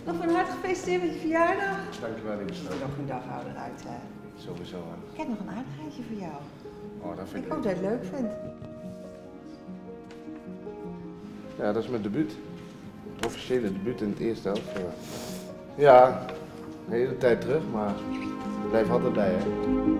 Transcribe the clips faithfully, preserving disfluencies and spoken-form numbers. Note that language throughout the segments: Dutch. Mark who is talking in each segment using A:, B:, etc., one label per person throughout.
A: Nog van harte gefeliciteerd met je verjaardag.
B: Dankjewel, lieve schat.
A: Nog een dag ouder uit, hè?
B: Sowieso, hè.
A: Ik heb nog een aardigheidje voor jou.
B: Oh, dat vind
A: Ik
B: ik...
A: hoop dat je het leuk vindt.
B: Ja, dat is mijn debuut. Het officiële debuut in het eerste helft. Ja, ja een hele tijd terug, maar ik blijf altijd bij, hè.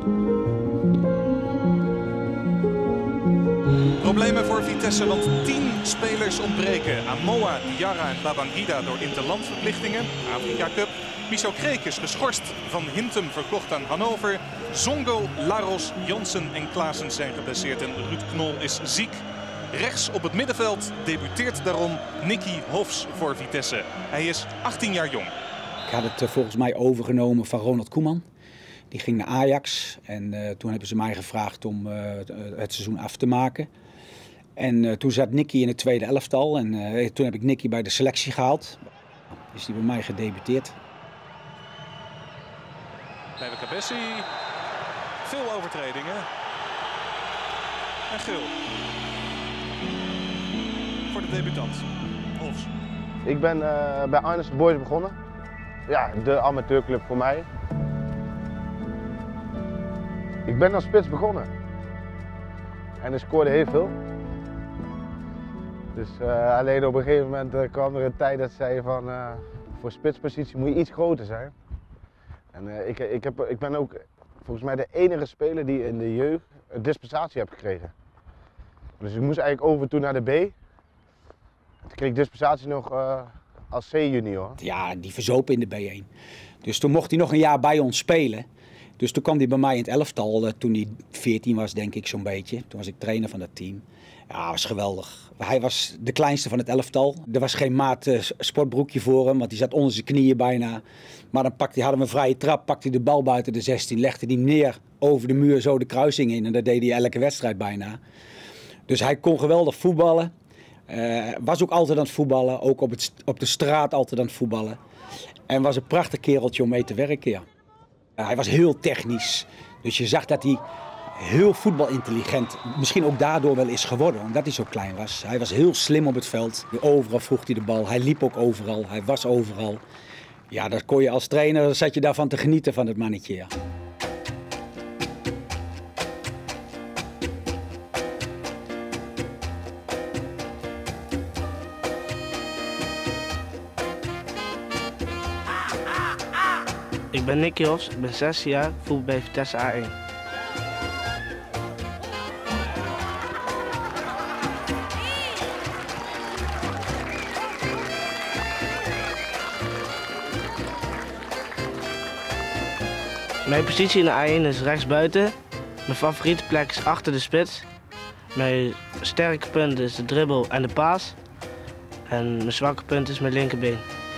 C: Problemen voor Vitesse, want tien spelers ontbreken. Amoa, Diarra en Babangida door interlandverplichtingen. Afrika Cup. Michel Krekes geschorst. Van Hintem verkocht aan Hannover. Zongo, Laros, Jansen en Klaassen zijn geblesseerd en Ruud Knol is ziek. Rechts op het middenveld debuteert daarom Nicky Hofs voor Vitesse. Hij is achttien jaar jong.
D: Ik had het uh, volgens mij overgenomen van Ronald Koeman. Die ging naar Ajax en uh, toen hebben ze mij gevraagd om uh, het seizoen af te maken. En uh, toen zat Nicky in het tweede elftal en uh, toen heb ik Nicky bij de selectie gehaald. Is hij bij mij gedebuteerd.
C: Bij de Cabessi. Veel overtredingen. En geel. Voor de debutant. Hofs.
E: Ik ben uh, bij Arnes Boys begonnen. Ja, de amateurclub voor mij. Ik ben als spits begonnen. En ik scoorde heel veel. Dus uh, alleen op een gegeven moment uh, kwam er een tijd dat zei van uh, voor spitspositie moet je iets groter zijn. En uh, ik, ik, heb, ik ben ook volgens mij de enige speler die in de jeugd een dispensatie heb gekregen. Dus ik moest eigenlijk over toen naar de B. Toen kreeg ik dispensatie nog uh, als C-junior.
D: Ja, die verzopen in de B één. Dus toen mocht hij nog een jaar bij ons spelen. Dus toen kwam hij bij mij in het elftal, uh, toen hij veertien was denk ik zo'n beetje. Toen was ik trainer van dat team. Ja, dat was geweldig. Hij was de kleinste van het elftal. Er was geen maat uh, sportbroekje voor hem, want die zat onder zijn knieën bijna. Maar dan pakte hij, hadden we een vrije trap, pakte hij de bal buiten de zestien, legde hij neer over de muur zo de kruising in. En dat deed hij elke wedstrijd bijna. Dus hij kon geweldig voetballen. Uh, was ook altijd aan het voetballen, ook op, het, op de straat altijd aan het voetballen. En was een prachtig kereltje om mee te werken, ja. Uh, hij was heel technisch, dus je zag dat hij heel voetbalintelligent, misschien ook daardoor wel is geworden, omdat hij zo klein was. Hij was heel slim op het veld, overal vroeg hij de bal, hij liep ook overal, hij was overal. Ja, dat kon je als trainer, zat je daarvan te genieten van het mannetje, ja.
F: Ik ben Nicky Hofs, ik ben zestien jaar, voetbal bij Vitesse A één. Mijn positie in de A één is rechtsbuiten. Mijn favoriete plek is achter de spits. Mijn sterke punt is de dribbel en de paas. En mijn zwakke punt is mijn linkerbeen.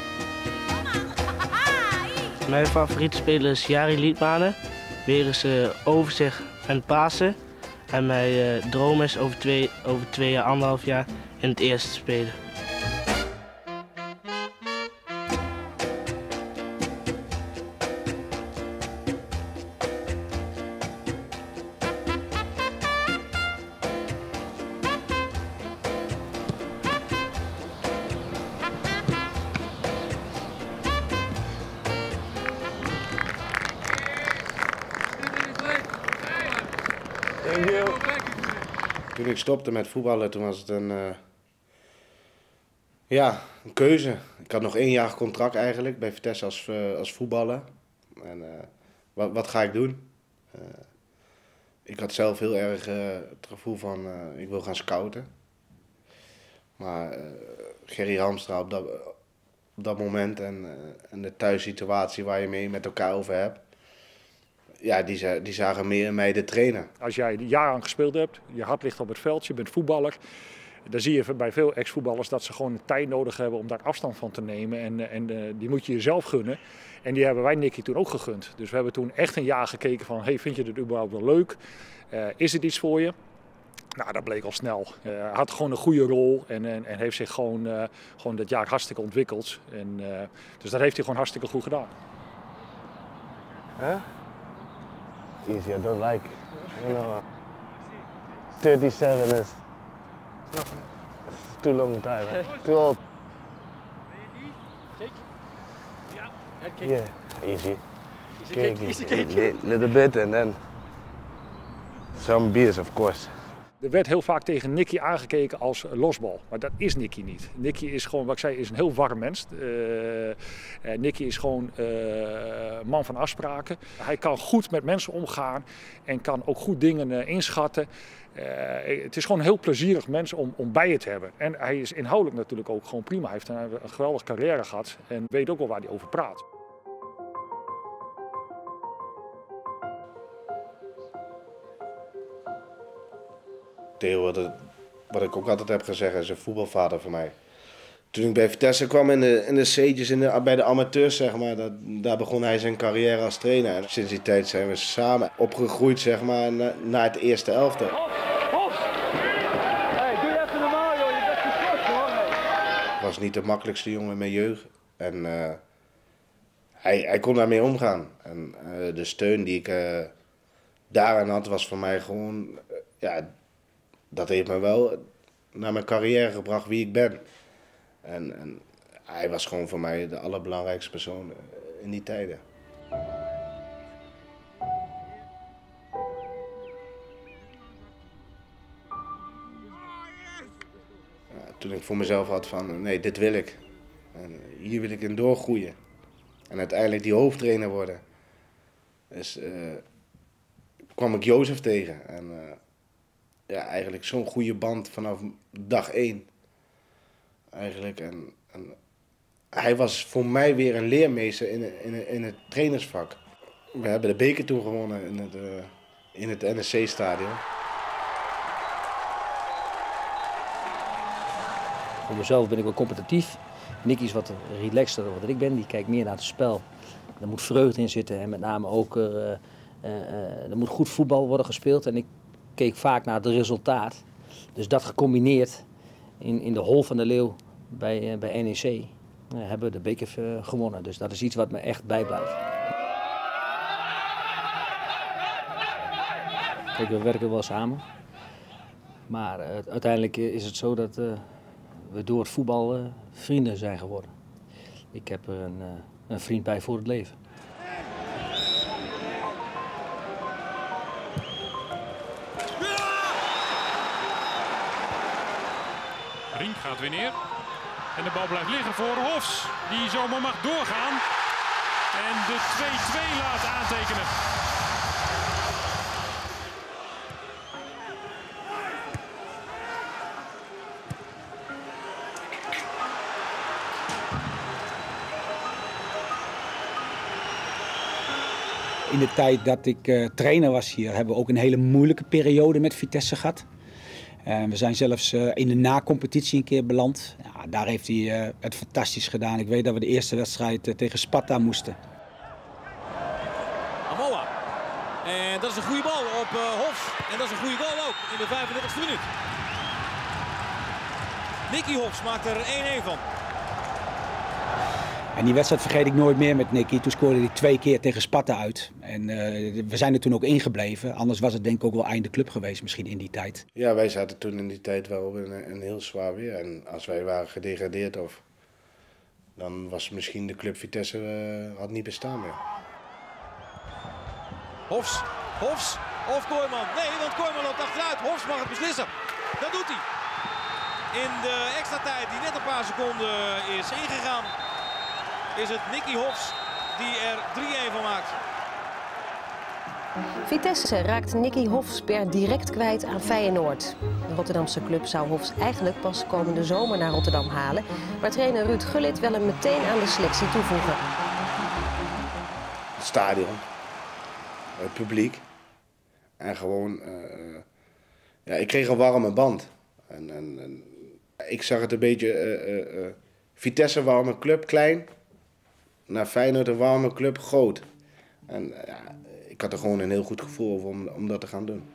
F: Mijn favoriete speler is Jari Liedmanen. Wegens uh, overzicht en Pasen. En mijn uh, droom is over twee, over twee jaar, anderhalf jaar in het eerste te spelen.
B: Toen ik stopte met voetballen, toen was het een, uh, ja, een keuze. Ik had nog één jaar contract eigenlijk bij Vitesse als, uh, als voetballer. En uh, wat, wat ga ik doen? Uh, ik had zelf heel erg uh, het gevoel van, uh, ik wil gaan scouten. Maar uh, Gerry Hamstra op dat, op dat moment en, uh, en de thuissituatie waar je mee met elkaar over hebt. Ja, die, die zagen meer in mij de trainer.
G: Als jij jaren gespeeld hebt, je hart ligt op het veld, je bent voetballer. Dan zie je bij veel ex-voetballers dat ze gewoon tijd nodig hebben om daar afstand van te nemen. En, en uh, die moet je jezelf gunnen. En die hebben wij Nicky toen ook gegund. Dus we hebben toen echt een jaar gekeken van, hey, vind je dit überhaupt wel leuk? Uh, is het iets voor je? Nou, dat bleek al snel. Uh, hij had gewoon een goede rol en, en, en heeft zich gewoon, uh, gewoon dat jaar hartstikke ontwikkeld. En, uh, dus dat heeft hij gewoon hartstikke goed gedaan.
E: Huh? Easy, I don't like, you know, thirty-seven is too long time, too old. Yeah, easy. Cake, easy. Little bit and then some beers, of course.
G: Er werd heel vaak tegen Nicky aangekeken als losbal, maar dat is Nicky niet. Nicky is gewoon, wat ik zei, is een heel warm mens. Uh, uh, Nicky is gewoon uh, man van afspraken. Hij kan goed met mensen omgaan en kan ook goed dingen uh, inschatten. Uh, het is gewoon een heel plezierig mens om, om bij je te hebben. En hij is inhoudelijk natuurlijk ook gewoon prima. Hij heeft een, een geweldige carrière gehad en weet ook wel waar hij over praat.
B: Theo, wat, het, wat ik ook altijd heb gezegd, is een voetbalvader voor mij. Toen ik bij Vitesse kwam in de, in de C'tjes, in de, bij de amateurs, zeg maar, dat, daar begon hij zijn carrière als trainer. En sinds die tijd zijn we samen opgegroeid, zeg maar, na, naar het eerste elftal.
H: Hey, doe je even normaal, joh. Je bent geschort, hoor.
B: Ik was niet de makkelijkste jongen in mijn jeugd. En uh, hij, hij kon daarmee omgaan. En uh, de steun die ik uh, daaraan had, was voor mij gewoon... Uh, ja, dat heeft me wel naar mijn carrière gebracht wie ik ben. En, en hij was gewoon voor mij de allerbelangrijkste persoon in die tijden. Ja, toen ik voor mezelf had van, nee, dit wil ik. En hier wil ik in doorgroeien. En uiteindelijk die hoofdtrainer worden. Dus uh, kwam ik Jozef tegen. En, uh, ja, eigenlijk zo'n goede band vanaf dag één. Eigenlijk. En, en hij was voor mij weer een leermeester in, in, in het trainersvak. We hebben de beker toen gewonnen in het, uh, in het N S C-stadion.
I: Voor mezelf ben ik wel competitief. Nicky is wat relaxter dan wat ik ben. Die kijkt meer naar het spel. Er moet vreugde in zitten en met name ook uh, uh, uh, er moet goed voetbal worden gespeeld. En ik keek vaak naar het resultaat. Dus dat gecombineerd in, in de hol van de leeuw bij, uh, bij N E C uh, hebben we de beker uh, gewonnen. Dus dat is iets wat me echt bijblijft. Kijk, we werken wel samen. Maar uh, uiteindelijk is het zo dat uh, we door het voetbal uh, vrienden zijn geworden. Ik heb er een, uh, een vriend bij voor het leven.
J: Rink gaat weer neer. En de bal blijft liggen voor Hofs. Die zomaar mag doorgaan. En de twee-twee laat aantekenen.
D: In de tijd dat ik uh, trainer was hier, hebben we ook een hele moeilijke periode met Vitesse gehad. Uh, we zijn zelfs uh, in de na-competitie een keer beland. Ja, daar heeft hij uh, het fantastisch gedaan. Ik weet dat we de eerste wedstrijd uh, tegen Sparta moesten.
K: Amoa. En dat is een goede bal op uh, Hofs. En dat is een goede goal ook in de vijfendertigste minuut. Nicky Hofs maakt er één-één van.
D: En die wedstrijd vergeet ik nooit meer met Nicky. Toen scoorde hij twee keer tegen Sparta uit. En uh, we zijn er toen ook ingebleven. Anders was het denk ik ook wel einde club geweest misschien in die tijd.
B: Ja, wij zaten toen in die tijd wel op een, een heel zwaar weer. En als wij waren gedegradeerd, of, dan was misschien de club Vitesse uh, had niet bestaan meer.
K: Hofs, Hofs of Kooijman. Nee, want Kooijman loopt achteruit. Hofs mag het beslissen. Dat doet hij. In de extra tijd die net een paar seconden is ingegaan, is het Nicky Hofs die er drie-één van maakt.
L: Vitesse raakt Nicky Hofs per direct kwijt aan Feyenoord. De Rotterdamse club zou Hofs eigenlijk pas komende zomer naar Rotterdam halen, maar trainer Ruud Gullit wil hem meteen aan de selectie toevoegen.
B: Het stadion, het publiek en gewoon, uh, ja, ik kreeg een warme band. En, en, en ik zag het een beetje, uh, uh, uh, Vitesse warme club, klein. Naar Feyenoord een warme club, groot. En ja, ik had er gewoon een heel goed gevoel over om, om dat te gaan doen.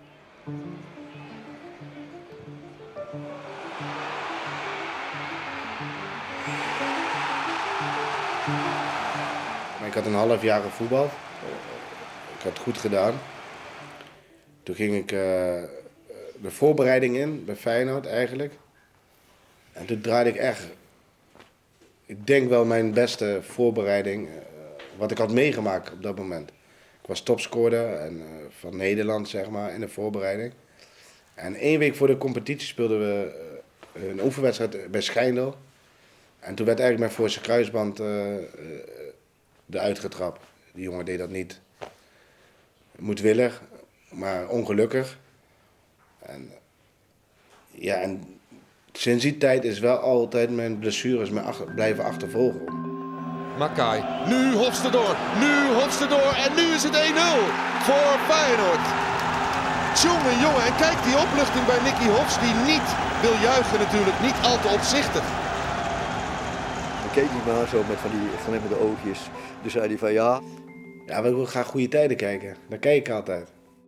B: Maar ik had een half jaar gevoetbald. Ik had het goed gedaan. Toen ging ik uh, de voorbereiding in bij Feyenoord eigenlijk. En toen draaide ik echt ik denk wel mijn beste voorbereiding uh, wat ik had meegemaakt op dat moment. Ik was topscorer en, uh, van Nederland, zeg maar, in de voorbereiding. En één week voor de competitie speelden we uh, een oefenwedstrijd bij Schijndel. En toen werd eigenlijk mijn voorste kruisband uh, uh, eruit getrapt. Die jongen deed dat niet moedwillig, maar ongelukkig. En, ja, en sinds die tijd is wel altijd mijn blessures me achter, blijven achtervolgen.
M: Makai, nu Hofs erdoor, nu Hofs erdoor en nu is het één nul voor Feyenoord. Jongen, jongen, en kijk die opluchting bij Nicky Hofs die niet wil juichen natuurlijk, niet al te opzichtig.
N: Dan keek hij maar zo met van die glimmende oogjes, dus zei hij van ja.
B: Ja, we willen graag goede tijden kijken, daar kijk ik altijd.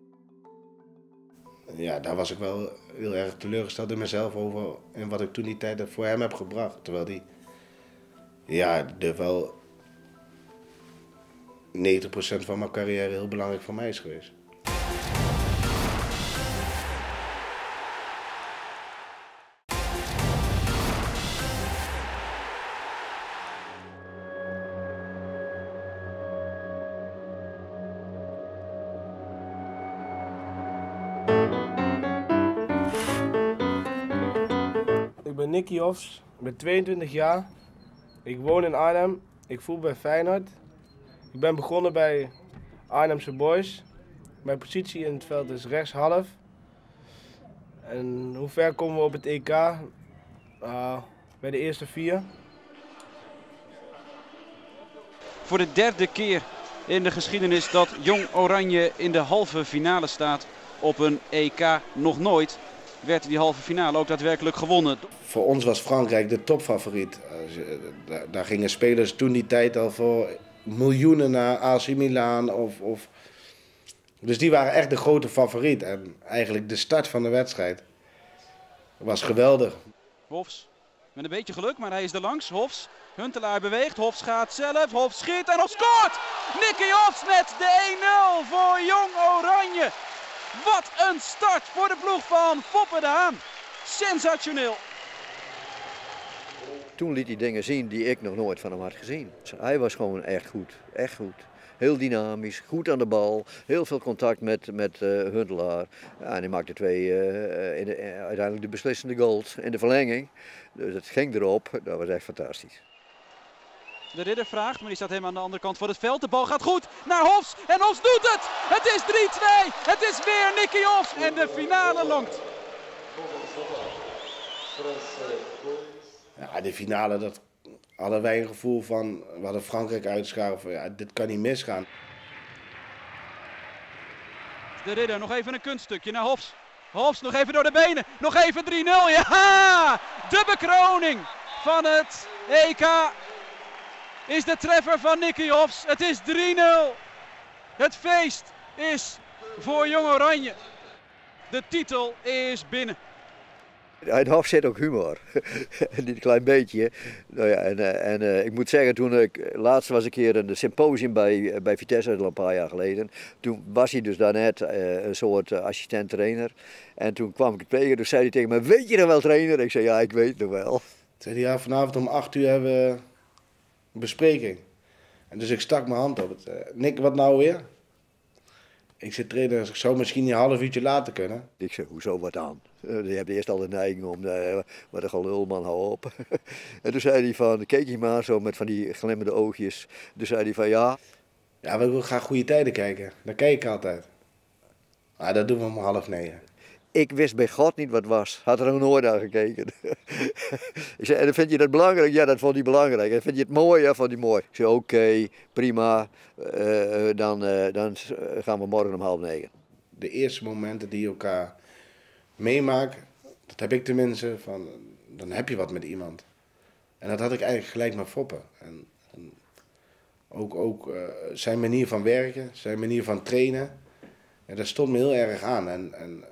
B: Ja, daar was ik wel heel erg teleurgesteld in mezelf over en wat ik toen die tijd voor hem heb gebracht. Terwijl die, ja, er wel negentig procent van mijn carrière heel belangrijk voor mij is geweest.
O: Ik ben Nicky Hofs, ik ben tweeëntwintig jaar. Ik woon in Arnhem, ik voetbal bij Feyenoord. Ik ben begonnen bij Arnhemse Boys. Mijn positie in het veld is rechtshalf. En hoe ver komen we op het E K? Uh, bij de eerste vier.
P: Voor de derde keer in de geschiedenis dat Jong Oranje in de halve finale staat op een E K. Nog nooit werd die halve finale ook daadwerkelijk gewonnen.
B: Voor ons was Frankrijk de topfavoriet. Daar gingen spelers toen die tijd al voor miljoenen naar A C Milan. Of, of... Dus die waren echt de grote favoriet. En eigenlijk de start van de wedstrijd was geweldig.
P: Hofs met een beetje geluk, maar hij is er langs. Hofs, Huntelaar beweegt, Hofs gaat zelf, Hofs schiet en Hofs scoort! Nicky Hofs met de één nul voor Jong Oranje. Wat een start voor de ploeg van Foppe de Haan. Sensationeel.
N: Toen liet hij dingen zien die ik nog nooit van hem had gezien. Hij was gewoon echt goed, echt goed. Heel dynamisch, goed aan de bal, heel veel contact met, met uh, Huntelaar. Ja, en hij maakte twee, uh, in de, uh, uiteindelijk de beslissende goals in de verlenging. Dus het ging erop, dat was echt fantastisch.
P: De Ridder vraagt, maar die staat helemaal aan de andere kant van het veld. De bal gaat goed naar Hofs en Hofs doet het! Het is drie twee, het is weer Nicky Hofs en de finale longt.
B: Ja, de finale, dat hadden wij een gevoel van, we hadden Frankrijk uitgeschakeld van ja, dit kan niet misgaan.
P: De Ridder, nog even een kunststukje naar Hofs. Hofs nog even door de benen, nog even drie nul, ja! De bekroning van het E K is de treffer van Nicky Hofs. Het is drie nul. Het feest is voor Jong Oranje. De titel is binnen.
N: In Hofs zit ook humor, niet een klein beetje. Nou ja, en en uh, ik moet zeggen, toen ik, laatst was ik hier in de symposium bij, bij Vitesse, al een paar jaar geleden. Toen was hij dus daarnet uh, een soort uh, assistent-trainer. En toen kwam ik het tegen, dus zei hij tegen me, weet je dan wel trainer? Ik zei, ja, ik weet het nog wel.
B: Zei hij, ja, vanavond om acht uur hebben we een bespreking. En dus ik stak mijn hand op het. Uh, Nick, wat nou weer? Ik zit trainer, dus ik zou misschien een half uurtje later kunnen.
N: Ik zei, hoezo wat aan? Uh, je hebt eerst al de neiging om, uh, wat een gelul man, hou op. En toen zei hij van, keek hij maar zo met van die glimmende oogjes. Toen zei hij van, ja.
B: Ja, we willen graag goede tijden kijken. Daar kijk ik altijd. Maar dat doen we om half negen.
N: Ik wist bij God niet wat het was. Had er nog nooit naar gekeken. Ik zei, en vind je dat belangrijk? Ja, dat vond hij belangrijk. En vind je het mooi? Ja, vond hij mooi. Ik zei, oké, okay, prima. Uh, dan, uh, dan gaan we morgen om half negen.
B: De eerste momenten die je elkaar meemaakt, dat heb ik tenminste, van, dan heb je wat met iemand. En dat had ik eigenlijk gelijk met Foppe. En, en ook ook uh, zijn manier van werken, zijn manier van trainen, ja, dat stond me heel erg aan. En, en,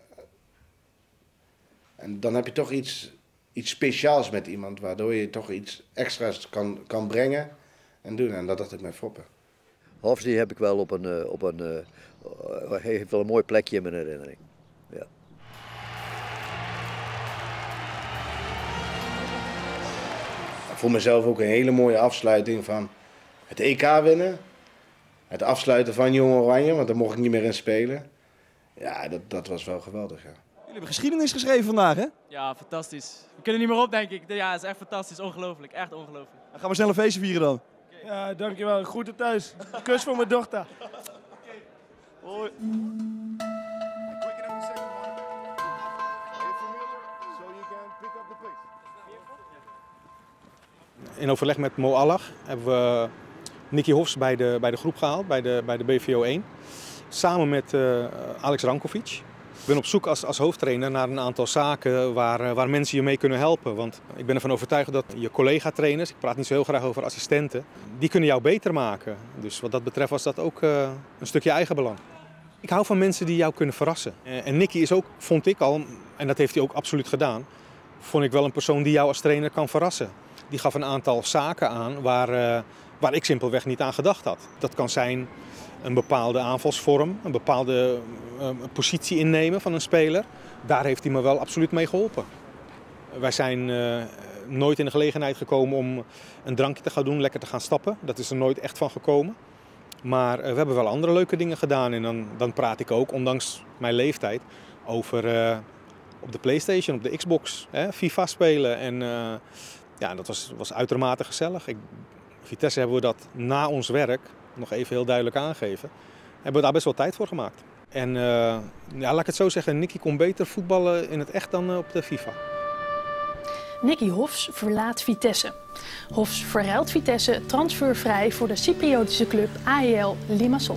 B: en dan heb je toch iets, iets speciaals met iemand, waardoor je toch iets extra's kan, kan brengen en doen. En dat dacht ik met Foppe.
N: Hofs die heb ik wel op een, op een, uh, heeft wel een mooi plekje in mijn herinnering. Ja.
B: voor mezelf ook een hele mooie afsluiting van het E K winnen. Het afsluiten van Jong Oranje, want daar mocht ik niet meer in spelen. Ja, dat, dat was wel geweldig, ja.
Q: Jullie hebben geschiedenis geschreven vandaag, hè?
R: Ja, fantastisch. We kunnen niet meer op, denk ik. Ja, het is echt fantastisch. Ongelooflijk. Echt ongelooflijk.
Q: Dan gaan we snel een feestje vieren dan.
O: Ja, dankjewel. Groeten thuis. Kus voor mijn dochter.
Q: Hoi.
S: In overleg met Mo Allah hebben we Nicky Hofs bij de, bij de groep gehaald, bij de, bij de B V O één. Samen met uh, Alex Rankovic. Ik ben op zoek als, als hoofdtrainer naar een aantal zaken waar, waar mensen je mee kunnen helpen. Want ik ben ervan overtuigd dat je collega-trainers, ik praat niet zo heel graag over assistenten, die kunnen jou beter maken. Dus wat dat betreft was dat ook uh, een stukje eigenbelang. Ik hou van mensen die jou kunnen verrassen. En Nicky is ook, vond ik al, en dat heeft hij ook absoluut gedaan, vond ik wel een persoon die jou als trainer kan verrassen. Die gaf een aantal zaken aan waar, uh, waar ik simpelweg niet aan gedacht had. Dat kan zijn een bepaalde aanvalsvorm, een bepaalde uh, positie innemen van een speler. Daar heeft hij me wel absoluut mee geholpen. Wij zijn uh, nooit in de gelegenheid gekomen om een drankje te gaan doen, lekker te gaan stappen. Dat is er nooit echt van gekomen. Maar uh, we hebben wel andere leuke dingen gedaan. En dan, dan praat ik ook, ondanks mijn leeftijd, over uh, op de PlayStation, op de Xbox, hè, FIFA spelen. En uh, ja, dat was, was uitermate gezellig. Ik, Vitesse hebben we dat na ons werk, nog even heel duidelijk aangeven, hebben we daar best wel tijd voor gemaakt. En uh, ja, laat ik het zo zeggen, Nicky kon beter voetballen in het echt dan uh, op de FIFA.
T: Nicky Hofs verlaat Vitesse. Hofs verruilt Vitesse transfervrij voor de Cypriotische club A E L Limassol.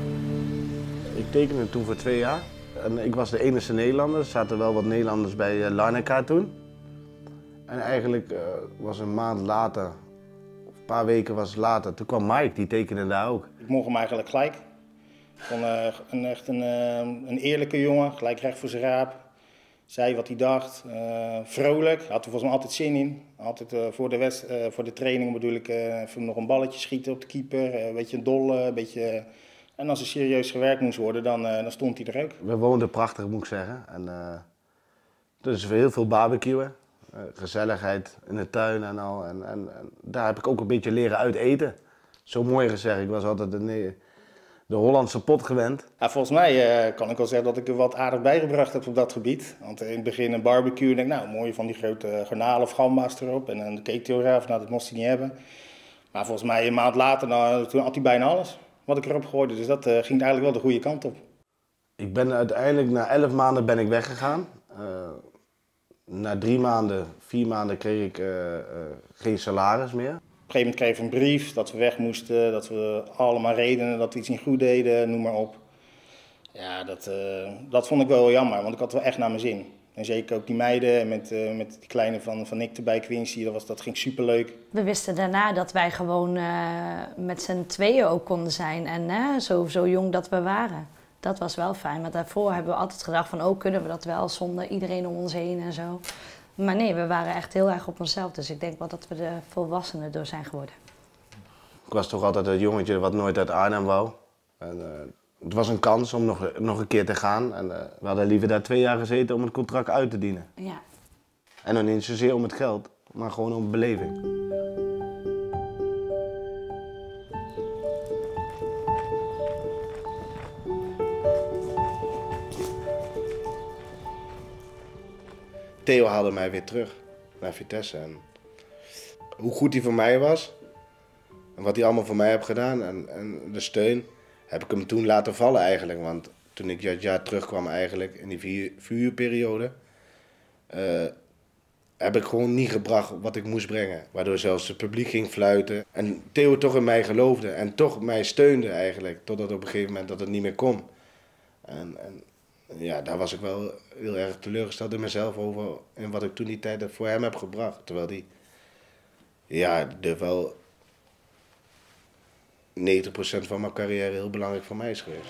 E: Ik tekende toen voor twee jaar. En ik was de enige Nederlander. Er zaten wel wat Nederlanders bij uh, Larnaca toen. En eigenlijk uh, was een maand later, een paar weken was het later, toen kwam Mike, die tekende daar ook.
U: Ik mocht hem eigenlijk gelijk. Ik vond uh, een, echt een, uh, een eerlijke jongen, gelijk recht voor zijn raap. Zei wat hij dacht, uh, vrolijk, had er volgens mij altijd zin in. Altijd uh, voor, de west, uh, voor de training bedoel ik uh, even nog een balletje schieten op de keeper. Uh, een beetje een dolle, een beetje... Uh, en als er serieus gewerkt moest worden, dan, uh, dan stond hij er ook.
E: We woonden prachtig, moet ik zeggen. En, uh, dus heel veel barbecuen, uh, gezelligheid in de tuin en al. En, en, en daar heb ik ook een beetje leren uit eten. Zo mooi gezegd, ik was altijd de, de Hollandse pot gewend.
U: Ja, volgens mij uh, kan ik wel zeggen dat ik er wat aardig bijgebracht heb op dat gebied. Want in het begin een barbecue, en denk ik, nou mooi van die grote garnalen of gamba's erop. En dan keek hij eraf, nou dat moest hij niet hebben. Maar volgens mij een maand later, nou, toen had hij bijna alles wat ik erop gooide. Dus dat uh, ging eigenlijk wel de goede kant op.
E: Ik ben uiteindelijk, na elf maanden ben ik weggegaan. Uh, na drie maanden, vier maanden kreeg ik uh, uh, geen salaris meer.
U: Op een gegeven moment kreeg ik een brief dat we weg moesten, dat we allemaal redenen, dat we iets niet goed deden, noem maar op. Ja, dat, uh, dat vond ik wel jammer, want ik had wel echt naar mijn zin. En zeker ook die meiden met, uh, met die kleine van, van Nick erbij, Quincy, dat, was, dat ging superleuk.
V: We wisten daarna dat wij gewoon uh, met z'n tweeën ook konden zijn en uh, zo, zo jong dat we waren. Dat was wel fijn, maar daarvoor hebben we altijd gedacht van, oh, kunnen we dat wel zonder iedereen om ons heen en zo. Maar nee, we waren echt heel erg op onszelf, dus ik denk wel dat we de volwassenen door zijn geworden.
E: Ik was toch altijd het jongetje wat nooit uit Arnhem wou. En, uh, het was een kans om nog, nog een keer te gaan. En, uh, we hadden liever daar twee jaar gezeten om het contract uit te dienen.
V: Ja.
E: En dan niet zozeer om het geld, maar gewoon om beleving.
B: Theo haalde mij weer terug naar Vitesse. En hoe goed hij voor mij was en wat hij allemaal voor mij heeft gedaan en, en de steun, heb ik hem toen laten vallen eigenlijk. Want toen ik dat jaar terugkwam eigenlijk in die vier, vuurperiode, uh, heb ik gewoon niet gebracht wat ik moest brengen. Waardoor zelfs het publiek ging fluiten. En Theo toch in mij geloofde en toch mij steunde eigenlijk. Totdat op een gegeven moment dat het niet meer kon. En, en ja, daar was ik wel heel erg teleurgesteld in mezelf over en wat ik toen die tijd voor hem heb gebracht. Terwijl die, ja, er wel negentig procent van mijn carrière heel belangrijk voor mij is geweest.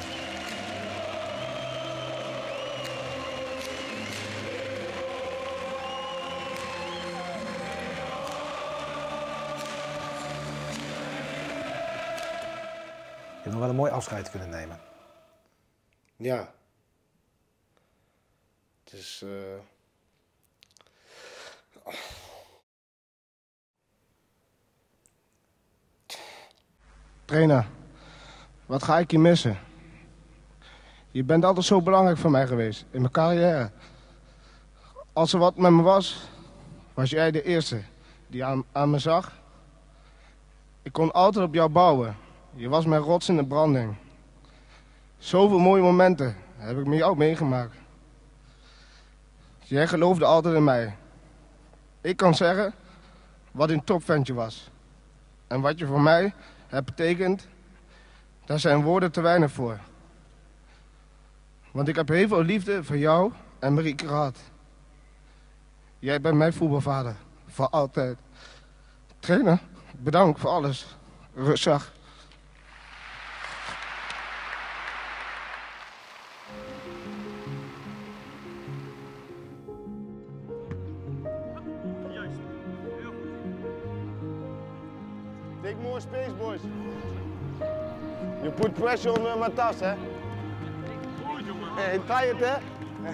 W: Je hebt nog wel een mooi afscheid kunnen nemen.
B: Ja. Het is... Uh...
O: Trainer, wat ga ik je missen? Je bent altijd zo belangrijk voor mij geweest, in mijn carrière. Als er wat met me was, was jij de eerste die aan, aan me zag. Ik kon altijd op jou bouwen. Je was mijn rots in de branding. Zoveel mooie momenten heb ik met jou meegemaakt. Jij geloofde altijd in mij. Ik kan zeggen wat een topventje was. En wat je voor mij hebt betekend, daar zijn woorden te weinig voor. Want ik heb heel veel liefde voor jou en Marieke gehad. Jij bent mijn voetbalvader, voor altijd. Trainer, bedankt voor alles. Rustig.
E: Take more space, boys. You put pressure on uh, Matas, hè? Hey, try it, hè?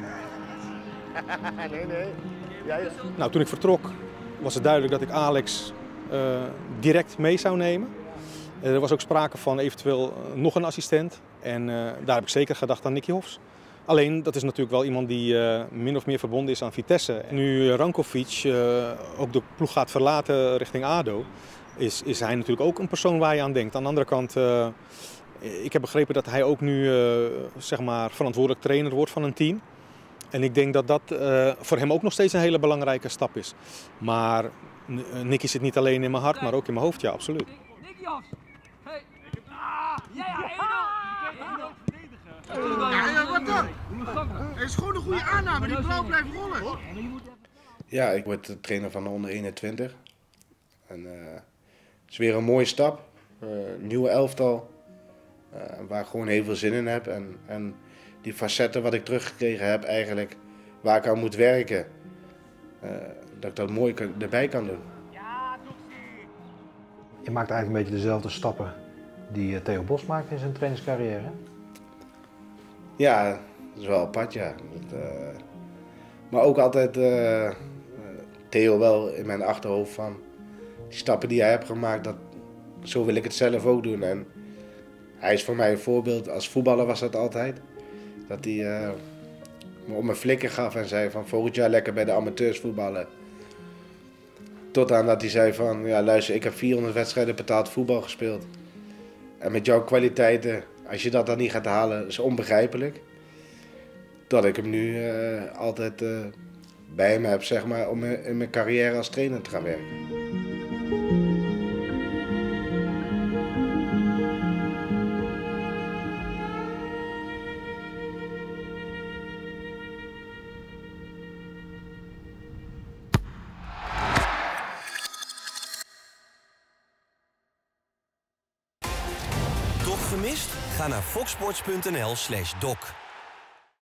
E: nee, nee. Ja, ja.
S: Nou, toen ik vertrok was het duidelijk dat ik Alex uh, direct mee zou nemen. Uh, er was ook sprake van eventueel uh, nog een assistent. En uh, daar heb ik zeker gedacht aan Nicky Hofs. Alleen, dat is natuurlijk wel iemand die uh, min of meer verbonden is aan Vitesse. En nu Rankovic uh, ook de ploeg gaat verlaten richting ADO, is, is hij natuurlijk ook een persoon waar je aan denkt. Aan de andere kant, uh, ik heb begrepen dat hij ook nu uh, zeg maar verantwoordelijk trainer wordt van een team. En ik denk dat dat uh, voor hem ook nog steeds een hele belangrijke stap is. Maar uh, Nicky zit niet alleen in mijn hart, maar ook in mijn hoofd, ja, absoluut.
H: Nicky Hofs. Hey. Ah, ja, ja, één nul. Ja, ja, wat dan? Het is gewoon een goede aanname, die blauw blijft rollen.
B: Ja, ik word de trainer van de onder eenentwintig. En uh, het is weer een mooie stap. Uh, een nieuwe elftal. Uh, waar ik gewoon heel veel zin in heb. En, en die facetten wat ik teruggekregen heb eigenlijk, waar ik aan moet werken. Uh, dat ik dat mooi kan, erbij kan doen.
W: Je maakt eigenlijk een beetje dezelfde stappen die Theo Bos maakt in zijn trainingscarrière.
B: Ja, dat is wel apart, ja. Dat, uh, maar ook altijd uh, Theo wel in mijn achterhoofd van die stappen die hij heeft gemaakt, dat, zo wil ik het zelf ook doen. En hij is voor mij een voorbeeld, als voetballer was dat altijd. Dat hij uh, me om een flikker gaf en zei van volgend jaar lekker bij de amateurs voetballen. Tot aan dat hij zei van, ja luister, ik heb vierhonderd wedstrijden betaald voetbal gespeeld. En met jouw kwaliteiten, als je dat dan niet gaat halen, is onbegrijpelijk. Dat ik hem nu uh, altijd uh, bij me heb, zeg maar, om in mijn carrière als trainer te gaan werken.
A: Gemist? Ga naar foxsports punt n l slash doc.